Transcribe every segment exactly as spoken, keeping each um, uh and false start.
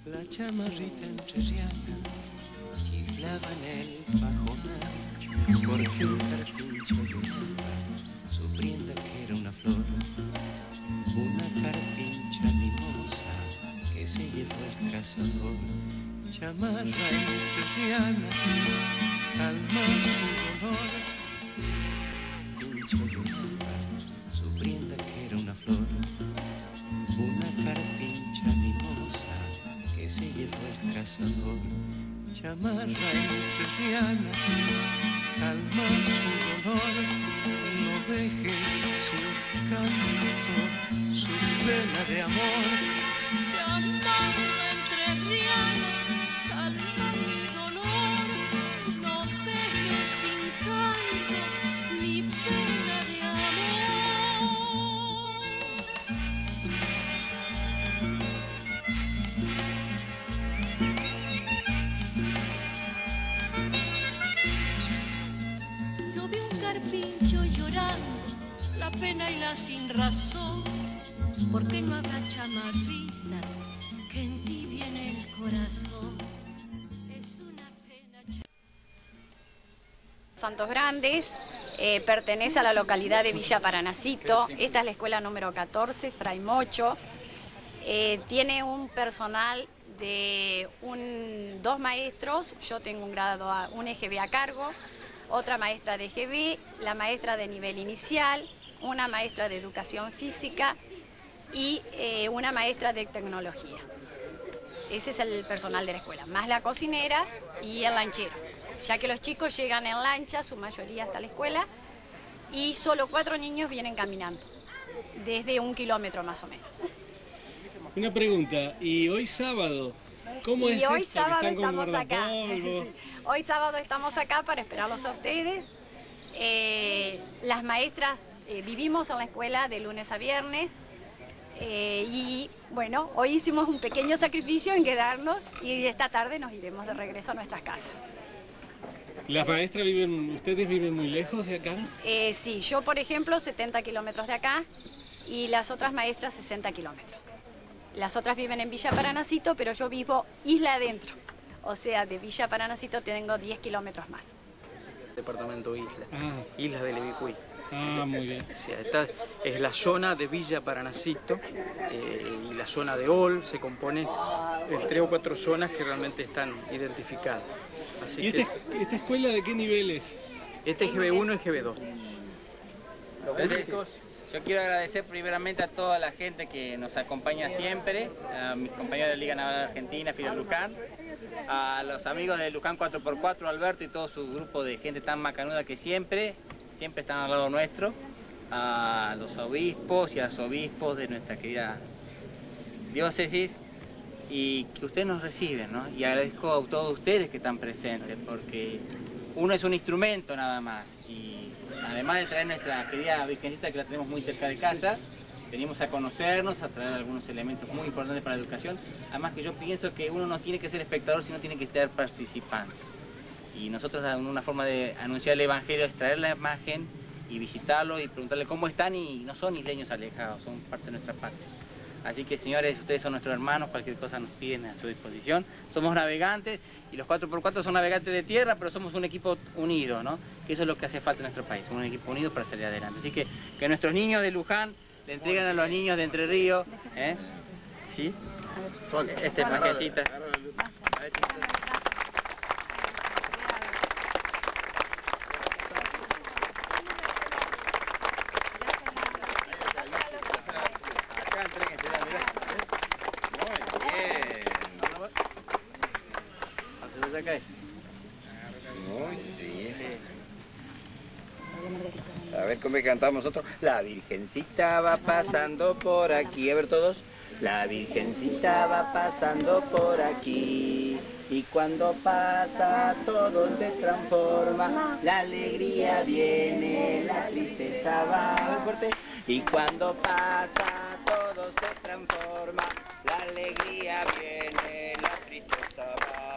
La chamarrita entrerriana chiflaba en el pajonal, porque un carpincho lloraba, sufriendo que era una flor, una carpincha mimosa que se llevó el cazador. Chamarra entrerriana, calma su dolor, pincho lloraba, sufriendo que era una flor, una carpincha mimosa que se llevó el cazador. Chamarra entrerriana, calma su dolor, no dejes sin canto su pena de amor. Chamarra entrerriana, calma mi dolor, no dejes sin canto mi pena de amor. Yo vi un carpincho llorando, la pena y la sin razón, porque no habrá chamarritas que entibien el corazón. Es una pena. Santos Grandes, eh, pertenece a la localidad de Villa Paranacito. Esta es la escuela número catorce, Fray Mocho. Eh, tiene un personal de un, dos maestros, yo tengo un grado A, un E G B a cargo, otra maestra de E G B, la maestra de nivel inicial, una maestra de educación física y eh, una maestra de tecnología. Ese es el personal de la escuela, más la cocinera y el lanchero, ya que los chicos llegan en lancha, su mayoría hasta la escuela, y solo cuatro niños vienen caminando, desde un kilómetro más o menos. Una pregunta, y hoy sábado, ¿cómo es y hoy esto? sábado Que están con estamos acá. guardapolvo. Sí. Hoy sábado estamos acá para esperarlos a ustedes. Eh, las maestras eh, vivimos en la escuela de lunes a viernes. Eh, y bueno, hoy hicimos un pequeño sacrificio en quedarnos y esta tarde nos iremos de regreso a nuestras casas. ¿Las maestras viven, ustedes viven muy lejos de acá? Eh, sí, yo por ejemplo setenta kilómetros de acá y las otras maestras sesenta kilómetros. Las otras viven en Villa Paranacito, pero yo vivo isla adentro. O sea, de Villa Paranacito tengo diez kilómetros más. Departamento Isla, Ah. Islas del Ibicuí. Ah, muy bien. O sea, esta es la zona de Villa Paranacito eh, y la zona de Ol se compone de tres o cuatro zonas que realmente están identificadas. Así ¿Y que esta, esta escuela de qué nivel es? este es G B uno y G B dos. Entonces, yo quiero agradecer primeramente a toda la gente que nos acompaña siempre, a mis compañeros de Liga Naval Argentina, Fidel Luján, a los amigos de Luján cuatro por cuatro, Alberto y todo su grupo de gente tan macanuda que siempre, siempre están al lado nuestro, a los obispos y a los obispos de nuestra querida diócesis, y que ustedes nos reciben, ¿no? Y agradezco a todos ustedes que están presentes, porque uno es un instrumento nada más, y además de traer nuestra querida Virgencita que la tenemos muy cerca de casa, venimos a conocernos, a traer algunos elementos muy importantes para la educación. Además que yo pienso que uno no tiene que ser espectador, sino tiene que estar participando. Y nosotros una forma de anunciar el Evangelio es traer la imagen y visitarlo y preguntarle cómo están, y no son isleños alejados, son parte de nuestra patria. Así que señores, ustedes son nuestros hermanos, cualquier cosa nos piden a su disposición. Somos navegantes y los cuatro por cuatro son navegantes de tierra, pero somos un equipo unido, ¿no? Que eso es lo que hace falta en nuestro país, un equipo unido para salir adelante. Así que que nuestros niños de Luján le entregan a los niños de Entre Ríos, ¿eh? ¿Sí? Este es maquetita. Muy bien. A ver cómo cantamos nosotros. La Virgencita va pasando por aquí. A ver todos. La Virgencita va pasando por aquí. Y cuando pasa todo se transforma. La alegría viene, la tristeza va. Fuerte. Y cuando pasa todo se transforma. La alegría viene, la tristeza va.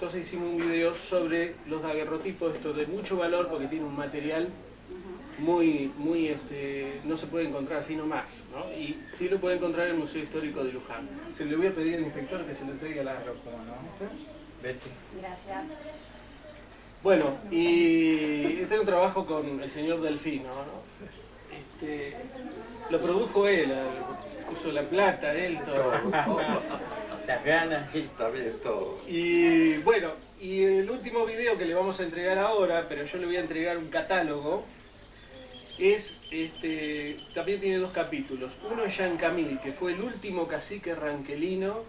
cosas hicimos un video sobre los daguerrotipos, esto de mucho valor porque tiene un material muy, muy, este, no se puede encontrar así nomás, ¿no? Y sí lo puede encontrar en el Museo Histórico de Luján. Se le voy a pedir al inspector que se lo entregue a la... ¿Cómo no? Betty. Gracias. Bueno, y este es un trabajo con el señor Delfino, ¿no? Este, lo produjo él, puso la plata, él, todo. Las ganas. Está bien todo. Y bueno, y el último video que le vamos a entregar ahora, pero yo le voy a entregar un catálogo, es, este, también tiene dos capítulos. Uno es Yancamil, que fue el último cacique ranquelino.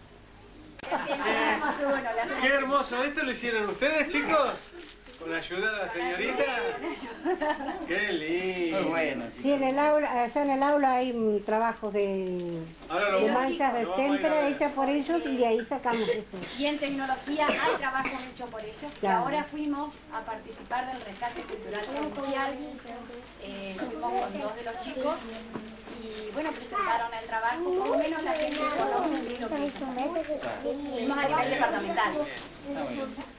¡Qué hermoso! ¿Esto lo hicieron ustedes, chicos? ¿Con la ayuda de la señorita? ¡Qué lindo! Muy bueno. Sí, en el aula, allá en el aula hay un trabajo de, de manchas de témpera hechas por ellos y de ahí sacamos eso. Y en tecnología hay trabajo hecho por ellos. Y Claro. ahora fuimos a participar del rescate cultural comercial. Eh, fuimos con dos de los chicos y bueno, presentaron el trabajo. Por lo menos la gente conoce qué es lo que hicimos. Fuimos a nivel departamental. Está muy bien.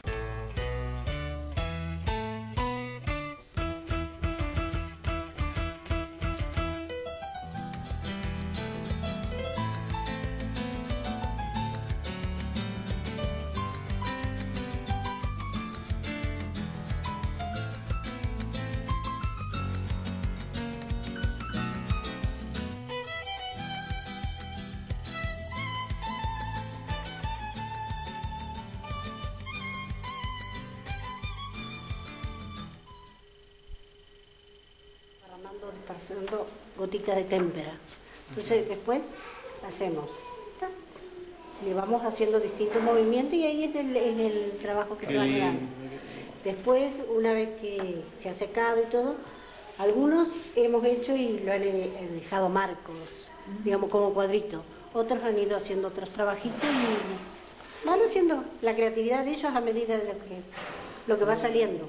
Pasando gotitas de témpera. Entonces después hacemos, le vamos haciendo distintos movimientos y ahí es el, es el trabajo que se va quedando. Después, una vez que se ha secado y todo, algunos hemos hecho y lo han dejado marcos, digamos como cuadritos. Otros han ido haciendo otros trabajitos y van haciendo la creatividad de ellos a medida de lo que, lo que va saliendo.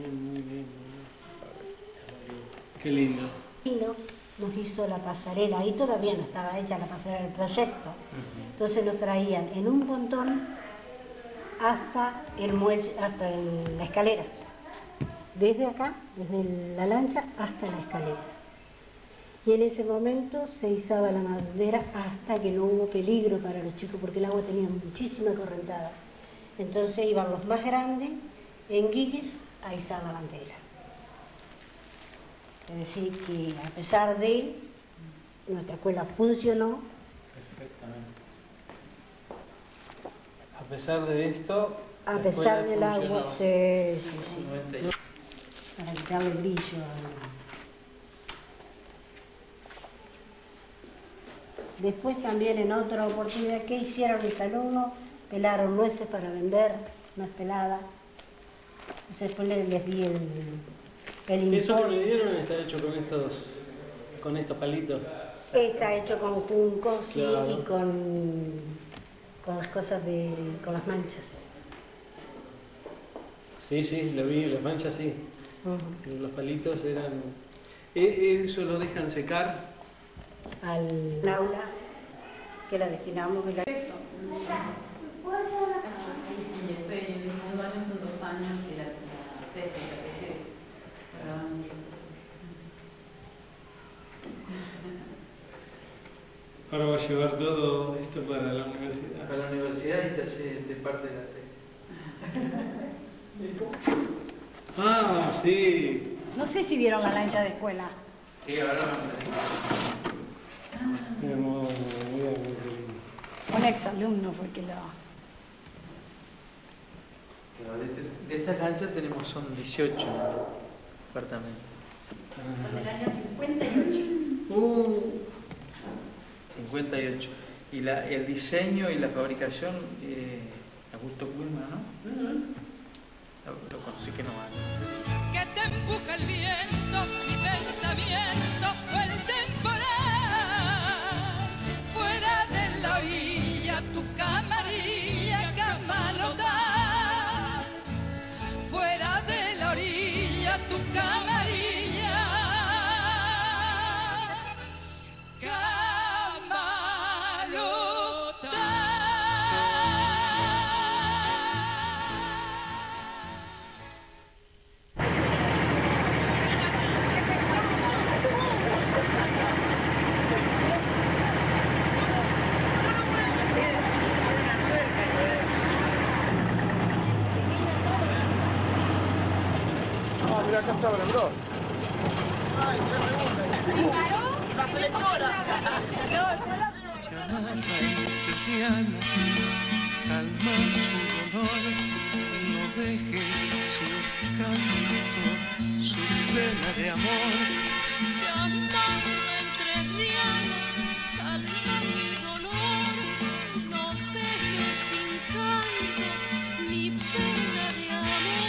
Qué lindo. Nos hizo la pasarela, ahí todavía no estaba hecha la pasarela del proyecto. Entonces nos traían en un pontón hasta el muelle, hasta el- la escalera. Desde acá, desde la lancha hasta la escalera. Y en ese momento se izaba la bandera hasta que no hubo peligro para los chicos porque el agua tenía muchísima correntada. Entonces iban los más grandes en guigues a izar la bandera. Es decir, que a pesar de nuestra escuela funcionó. Perfectamente. A pesar de esto, A la pesar escuela del agua, funcionó. sí, sí, sí. noventa y seis. Para quitarle el brillo. Después también en otra oportunidad, ¿qué hicieron mis alumnos? Pelaron nueces para vender, nuez pelada. Entonces después les, les di el, el Eso que informe. me dieron está hecho con estos, con estos palitos. Está hecho con junco, sí, Claro. y con, con las cosas de, con las manchas. Sí, sí, lo vi, las manchas sí. Ujú. Los palitos eran... e- Eso lo dejan secar. Al aula que la destinamos. Que la... Y después, en el segundo año son dos años y la, la tesis, la tesis, perdón. Ahora va a llevar todo esto para la universidad. Para la universidad y te hace de parte de la tesis. Ah, sí. No sé si vieron la lancha de escuela. Sí, ahora vamos a Muy, muy, muy lindo. Un ex alumno fue que lo... Pero de, de estas lanchas tenemos, son dieciocho departamentos. Son del año cincuenta y ocho. Uh, cincuenta y ocho. Y la, el diseño y la fabricación, eh, Augusto Wilma, ¿no? Lo, lo conocí que no vale. Que te empuja el viento, mi pensamiento fue el temporal. Fuera de la orilla, tu camarilla camalota. Fuera de la orilla, tu camarilla camalota. la casa Brandón. Ay, qué pregunta. La selectora. Chamarra entrerriana, calma tu dolor, no dejes sin canto su pena de amor. Chamarra entrerriana, calma mi dolor, no dejes sin canto mi pena de amor.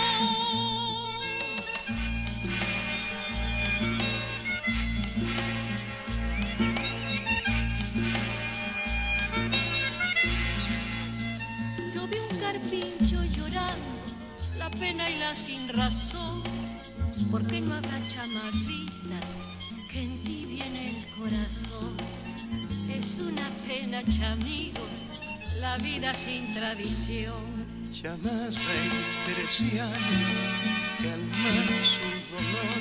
Yo vi un carpincho llorando la pena y la sin razón, porque no habrá chamarritas que entibien el corazón. Es una pena, chamigo, la vida sin tradición. Chamarra teresiana, calma su dolor,